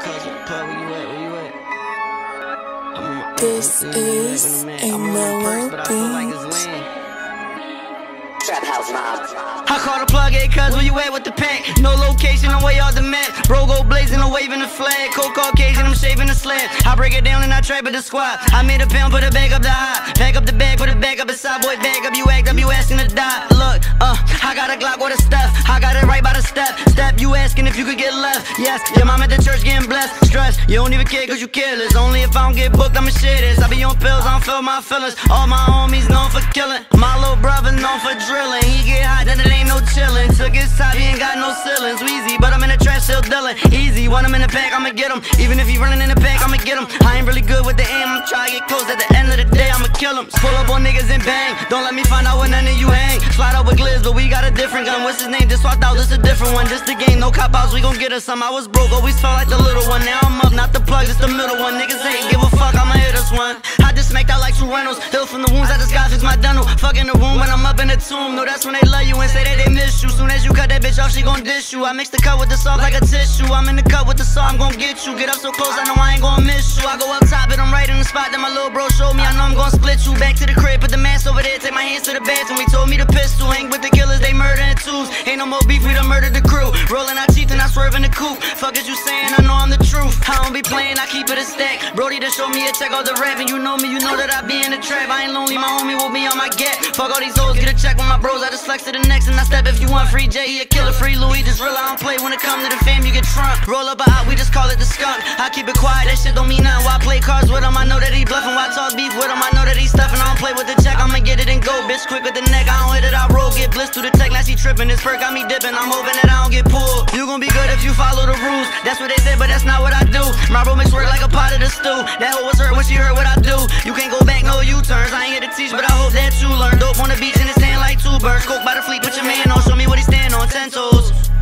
This is a melody. Trap House Mob. I call the plug, hey cuz, where you at with the pack? No location, I'm way off the map. Bro go blazing, I'm waving the flag. Cold Caucasian, I'm shaving the slab. I break it down and I trap with the squad. I made a pound, put it back up the high. Pack up the bag, put it back up inside. Boy, back up, you act up, you asking to die. Look, I got a Glock with a stuff. I got it right by the step. Step, you asking if you could get left. Yes, your mom at the church getting blessed. Stress, you don't even care cause you careless. Only if I don't get booked, I'ma share this. I be on pills, I don't feel my feelings. All my homies known for killing. My little brother known for drilling. He get hot, then it ain't no chillin'. Took his time, he ain't got no ceilings. Weezy, but I'm in the trash still dealing. Easy, when I'm in the pack, I'ma get him. Even if he running in the pack, I'ma get him. I ain't really good with the aim, I'm trying to get close. At the end of the day, I'ma kill him. Pull up on niggas and bang. Don't let me find out when none of you hang. Slide up with Gliz, but we got a different gun. What's his name? Just swapped out, this a different one. This the game, no cop outs, we gon' get us some. I was broke, always felt like the little one. Now I'm up, not the plug, just the middle one. Niggas ain't give a fuck, I'ma hit us one. I just smacked out like 2 Reynolds. Healed from the wounds, I just got fix my dental. Fuck in the room when I'm up in the tomb. No, that's when they love you and say that they miss you. Soon as you cut that bitch off, she gon' dish you. I mix the cut with the sauce like a tissue. I'm in the cut with the saw, I'm gon' get you. Get up so close, I know I ain't gon' miss you. I go up top, and I'm right in the spot that my little bro showed me. I know I'm gon' split you. Back to the crib, put the mask over there. Take my hands to the beds, and we told me to pistol. Hang with the killers, they murdering twos. Ain't no more beef, we done murdered the crew. Rolling our teeth and I swerve in the coupe. Fuck is you saying, I know I'm the truth. I don't be playing, I keep it a stack. Brody to show me a check off the rap, and you know me, you know that I be in the trap. I ain't lonely, my homie will be on my gap. Fuck all these hoes, get a check with my bros. I just flex to the next and I step. If you want free J, he a killer. Free Louis, just real, I don't play. When it come to the fam, you get trunk. Roll up a out, we just call it the skunk. I keep it quiet, that shit don't mean nothing. Why play cards with him? I know that he bluffing. Why talk beef with him? I know that he stuffing. I don't play with the check, I'ma get it and go. Bitch, quick with the neck, I don't hit it, I roll. Get blitzed through the tech, now she tripping. This perk got me dipping, I'm hoping that I don't get pulled. You gon' be good if you follow the rules. That's what they said, but that's not what I do. My bro makes work like a pot of the stew. That hoe was hurt when she heard what I do. You can't go back, no U-turns. I ain't here to teach, but I hope that you learn. Dope on the beach and it's tan like 2 birds. Coke by the fleet, put your man on. Show me what he stand on, 10 toes.